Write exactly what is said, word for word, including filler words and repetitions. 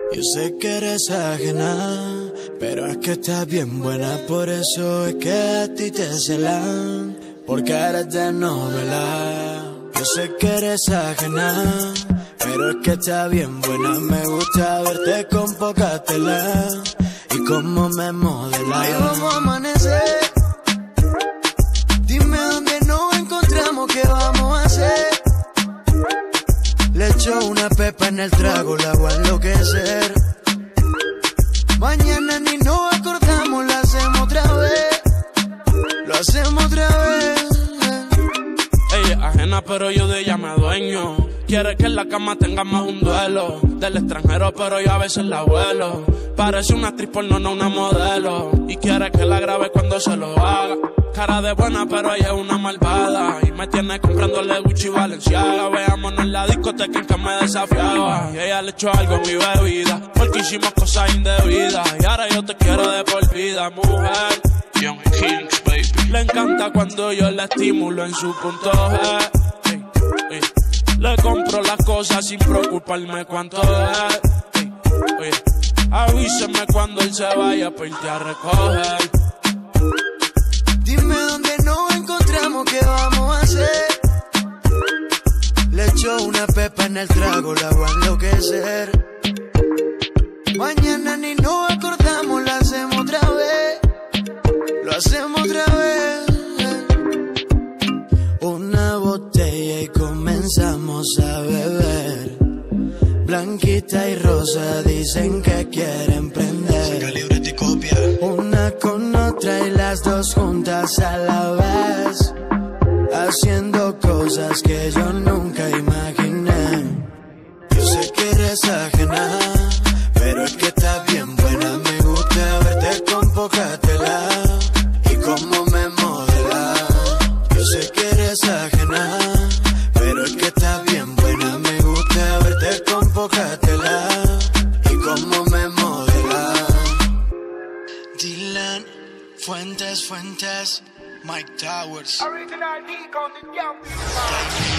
Yo sé que eres ajena, pero es que estás bien buena, por eso es que a ti te celan, porque eres de novela. Yo sé que eres ajena, pero es que estás bien buena, me gusta verte con poca tela y cómo me modela. Hoy vamos a amanecer, dime dónde nos encontramos, qué vamos a hacer. Le echo una pepa en el trago, la voy a enloquecer. Mañana ni nos acordamos, lo hacemos otra vez. Lo hacemos otra vez. Ella es ajena, pero yo de ella me adueño. Quiere que en la cama tengamos un duelo. Del extranjero, pero yo a veces la vuelo. Parece una actriz porno, no una modelo. Y quiere que la grabe cuando se lo haga. Cara de buena, pero ella es una malvada. Y me tiene comprándole Gucci y Balenciaga. Veámonos en la discoteca en que me desafiaba. Y ella le echó algo a mi bebida, porque hicimos cosas indebidas. Y ahora yo te quiero de por vida, mujer. Young Kings, baby. Le encanta cuando yo la estimulo en su punto G. Ey, ey. Le compro las cosas sin preocuparme cuánto es. Ey, ey. Avíseme cuando él se vaya pa' irte a recoger. Dime dónde nos encontramos, qué vamos a hacer. Le echo una pepa en el trago, la voy a enloquecer. Mañana ni nos acordamos, lo hacemos otra vez. Lo hacemos otra vez. Una botella y comenzamos a beber. Blanquita y rosa dicen que quieren prender. Calibre te copia. Una con otra y las dos juntas a la vez, haciendo cosas que yo nunca imaginé. Yo sé que eres ajena, pero es que estás bien buena. Me gusta verte con poca tela y cómo me modela. Yo sé que eres ajena, pero es que estás bien buena. Me gusta verte con poca tela y cómo me modela. Dylan, Fuentes, Fuentes, Mike Towers. Original D con the